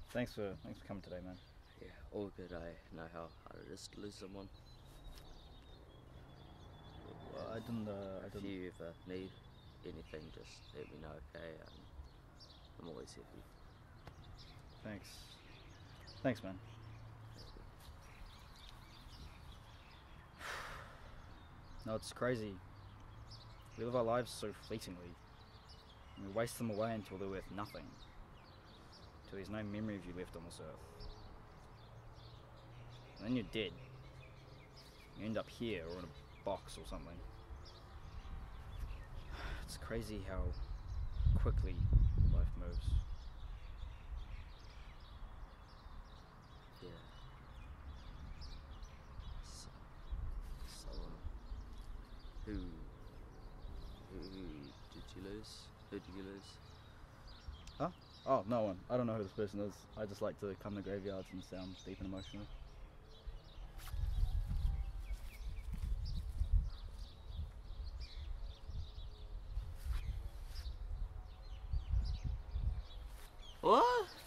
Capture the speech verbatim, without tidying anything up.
thanks for thanks for coming today, man. Yeah, all good. I know how hard it is to lose someone. Well, I didn't. Uh, I If didn't. you ever need anything, just let me know, okay? Um, I'm always here for you. Thanks. Thanks, man. No, it's crazy. We live our lives so fleetingly, and we waste them away until they're worth nothing. Till there's no memory of you left on this earth. And then you're dead. You end up here or in a box or something. It's crazy how quickly life moves. Yeah. So, so um, who, who, who did you lose? Who did you lose? Huh? Oh, no one. I don't know who this person is. I just like to come to graveyards and sound deep and emotional. What?